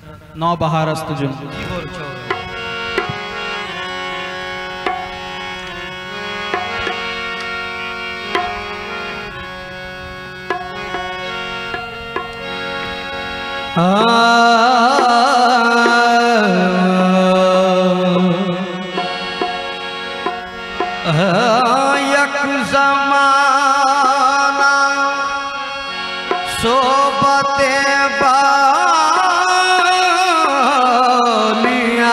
नौ बहारस्त जुन यक ज़माना सोबते बालिया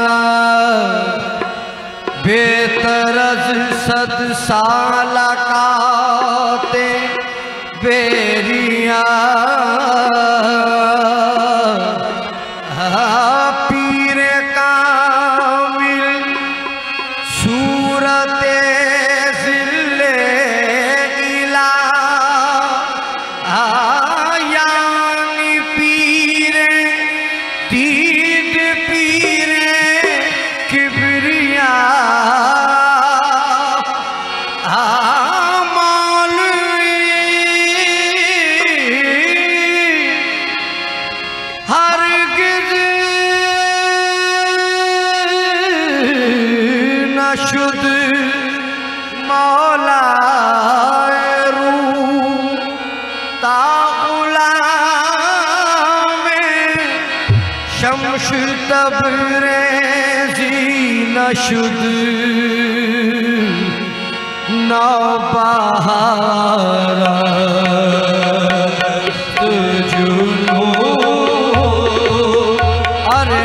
बेतरज सद साला काते बेरिया पीरे कामिल सूरते ज़िल्ले इला यानी पीरे दीद पीरे किबरिया शुद्ध मौला रूह ताउला में शम्श तबरेज़ी न शुद्ध नौबहारा जुनू अरे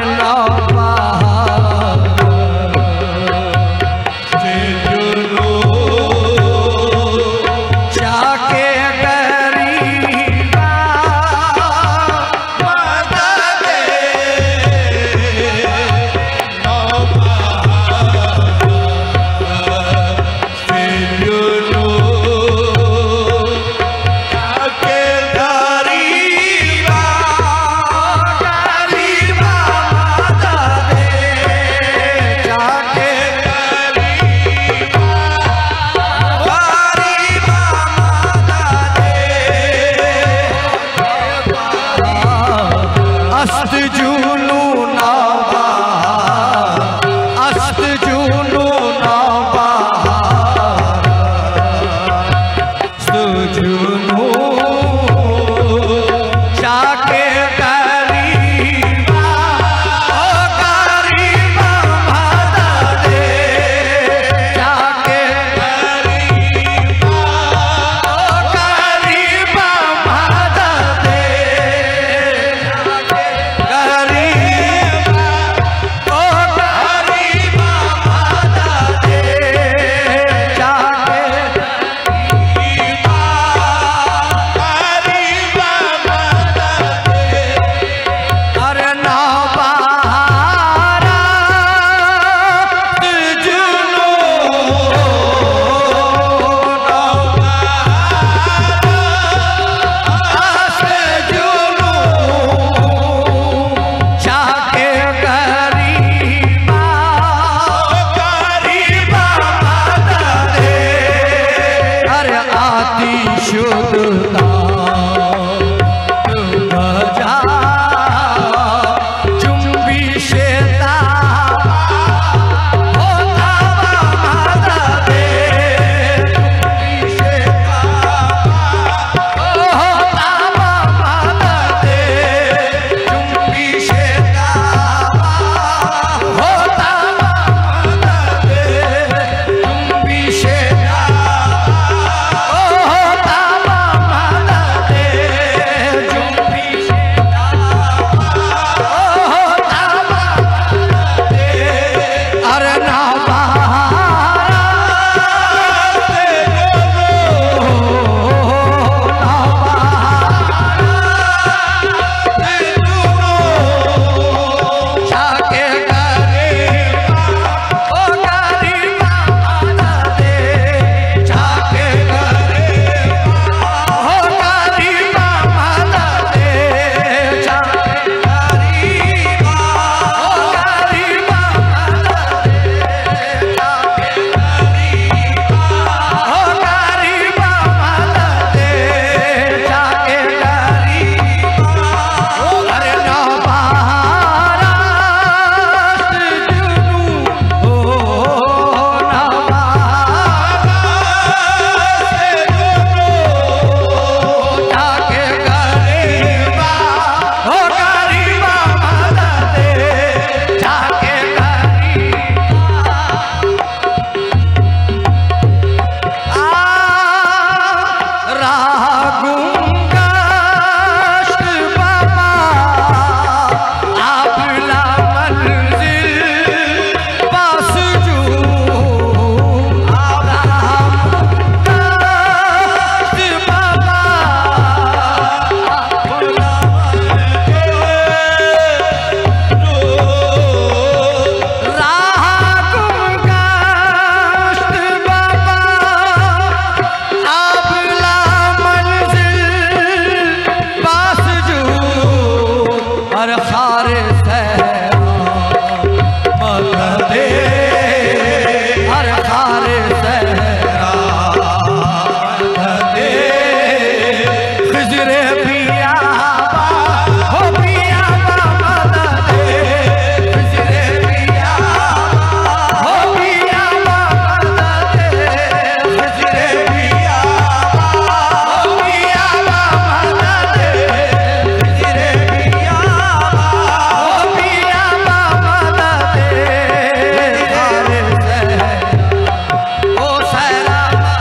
खारे सहरा मदद दे, हर खारे सहरा मदद दे, खिजरे पिया हो पिया मदद दे, खिजरे पिया हो पिया मदद दे, खिजरे पिया हो पिया मदद दे, खिजरे पिया हो पिया मदद दे, खारे सहरा ओ सहरा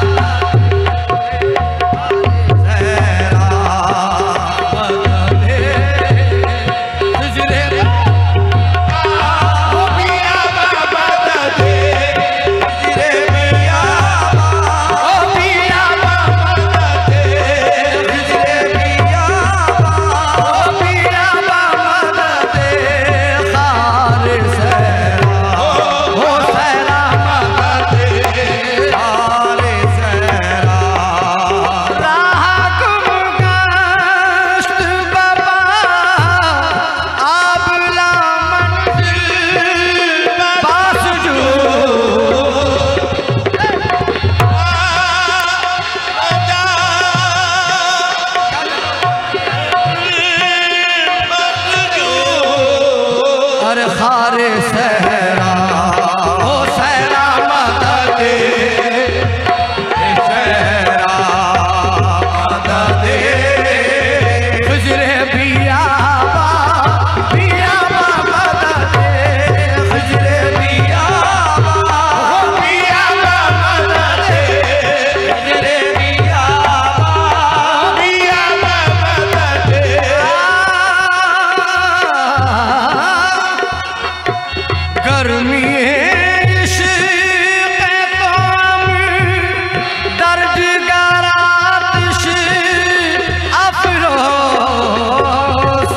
खारे सहरा ओ सहरा मदद दे, सहरा मदद दे, खिजरे पिया पिया मदद दे, खिजरे पिया हो पिया मदद दे, खिजरे पिया पिया मदद दे। गर्मी इश्क़ तुम दर्द गरातिश अफरोज़,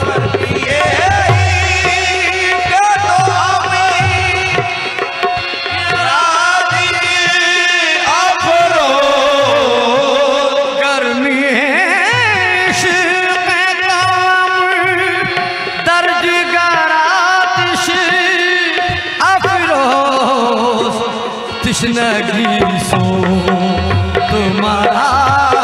गर्मी इश्क़ तुम दर्द गरातिश अफरोज़, तिश्नगी सो तुम्हारा,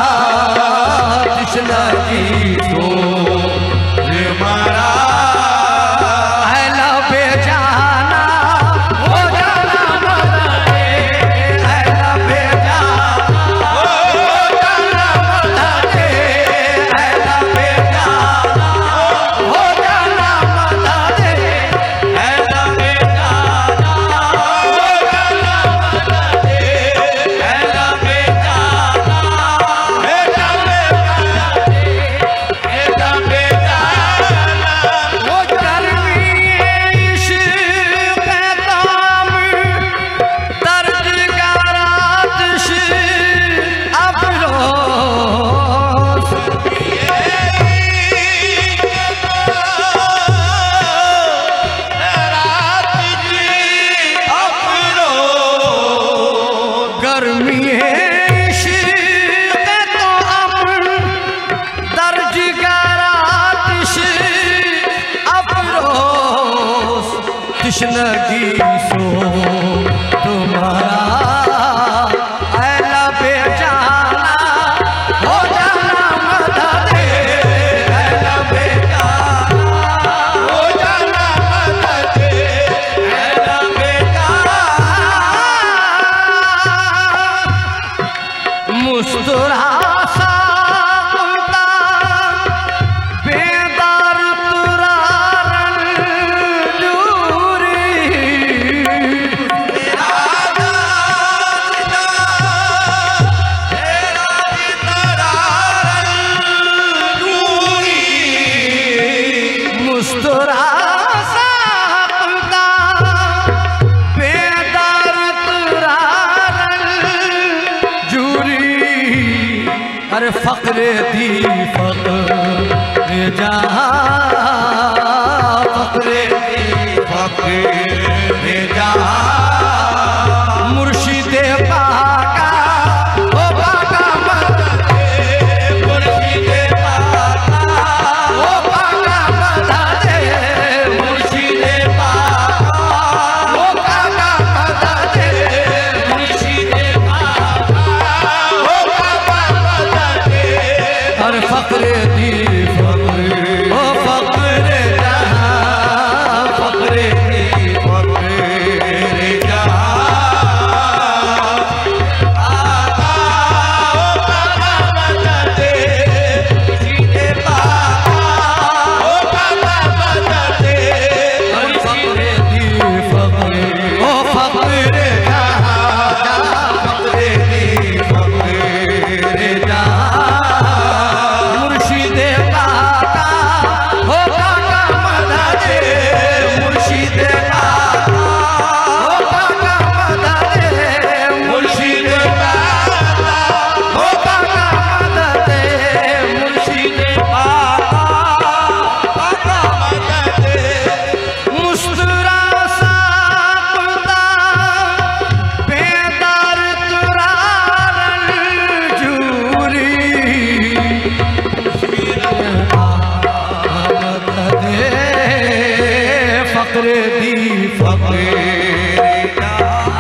तिश्नगी सो तुम्हारा, है लबे जाना हो जाना मदद दे, है लबे जाना हो जाना मदद दे, है लबे जाना हो जाना मदद दे, है लबे जाना हो जाना मदद दे, है लबे जाना है लबे जाना वो गर्मी इश्क़ ताम दर्द गरातिश अफरोज़, गर्मी इश्क़ ताम दर्द गरातिश अफरोज़, तिश्नगी सो तुम्हारा, है लबे जाना हो जाना मदद दे, है लबे जाना हो जाना मदद दे, है लबे जाना। मुस्कुरा सा कुलता बेदार तुरा रंजूरी, मुस्कुरा सा कुलता बेदार तुरा रंजूरी, अरे फक्रे दी फक्रे जहाँ, फक्रे दी फक्रे जहाँ, मुर्शिदे पाका ओ पाका मदद दे, मुर्शिदे पाका ओ पाका मदद दे, फकरे दी फकीर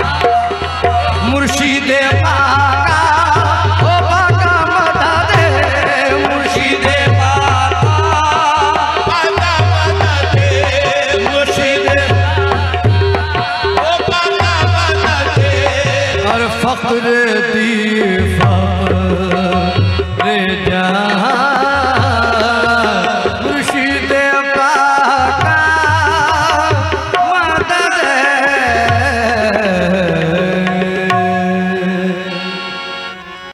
मुर्शिदे पाका ओ पाका मदद मुर्शिदे पाका मदद मुर्शिदे ओ पाका मदद और फकरे दी फकीर